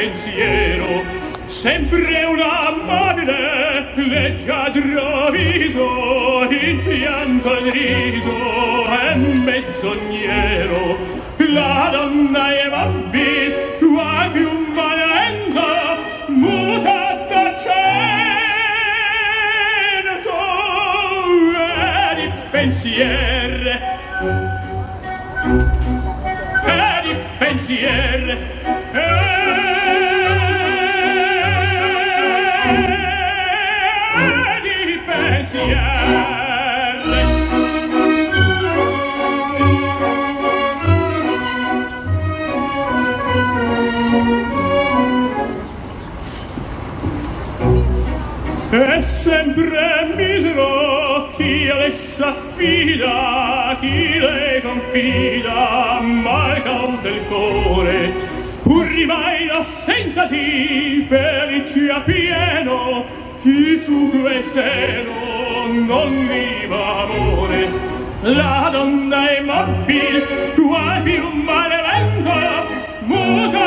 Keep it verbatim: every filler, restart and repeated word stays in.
pensiero, sempre un amabile, leggiadro viso, il pianto al riso è menzognero. La donna è amabile, qua più malenta, muta d'accento e di pensier, e di pensier, e di pensier. È sempre misero chi a lei s'affida, chi le confida, mal cauta il core. Pur rimai la sentati, felice a pieno, chi su quel seno non viva amore. La donna è mobile, qual più malevento, muta